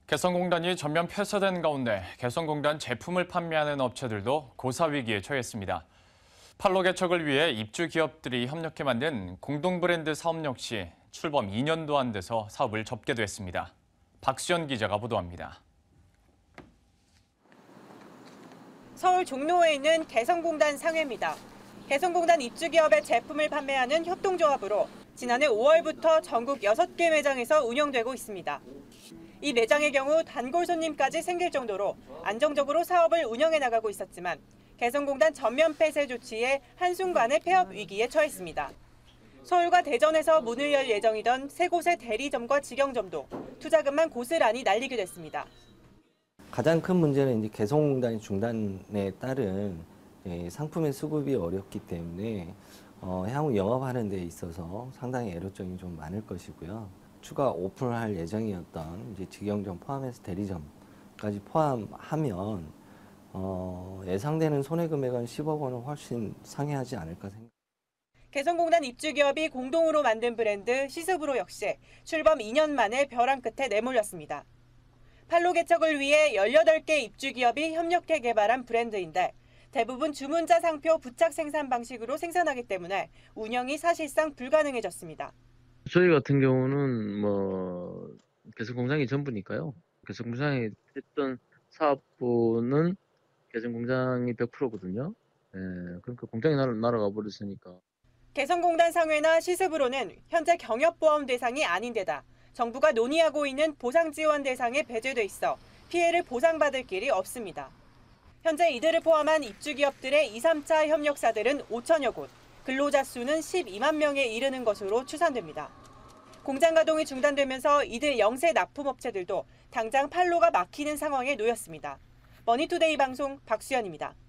개성공단이 전면 폐쇄된 가운데 개성공단 제품을 판매하는 업체들도 고사 위기에 처했습니다. 판로 개척을 위해 입주 기업들이 협력해 만든 공동 브랜드 사업 역시 출범 2년도 안 돼서 사업을 접게도 했습니다. 박수연 기자가 보도합니다. 서울 종로에 있는 개성공단 상회입니다. 개성공단 입주 기업의 제품을 판매하는 협동조합으로 지난해 5월부터 전국 6개 매장에서 운영되고 있습니다. 이 매장의 경우 단골 손님까지 생길 정도로 안정적으로 사업을 운영해 나가고 있었지만 개성공단 전면 폐쇄 조치에 한순간에 폐업 위기에 처했습니다. 서울과 대전에서 문을 열 예정이던 세 곳의 대리점과 직영점도 투자금만 고스란히 날리게 됐습니다. 가장 큰 문제는 이제 개성공단이 중단에 따른 상품의 수급이 어렵기 때문에 향후 영업하는 데 있어서 상당히 애로점이 좀 많을 것이고요. 추가 오픈할 예정이었던 이제 직영점 포함해서 대리점까지 포함하면 예상되는 손해 금액은 10억 원은 훨씬 상회하지 않을까 생각합니다. 개성공단 입주 기업이 공동으로 만든 브랜드 시스브로 역시 출범 2년 만에 벼랑 끝에 내몰렸습니다. 판로 개척을 위해 18개 입주 기업이 협력해 개발한 브랜드인데 대부분 주문자 상표 부착 생산 방식으로 생산하기 때문에 운영이 사실상 불가능해졌습니다. 저희 같은 경우는 개성공장이 전부니까요. 개성공장이 했던 사업부는 개성공장이 100%거든요. 그러니까 공장이 날아가 버렸으니까. 개성공단 상회나 시스브로는 현재 경협보험 대상이 아닌 데다 정부가 논의하고 있는 보상지원 대상에 배제돼 있어 피해를 보상받을 길이 없습니다. 현재 이들을 포함한 입주기업들의 2, 3차 협력사들은 5천여 곳, 근로자 수는 12만 명에 이르는 것으로 추산됩니다. 공장 가동이 중단되면서 이들 영세 납품업체들도 당장 판로가 막히는 상황에 놓였습니다. 머니투데이 방송 박수연입니다.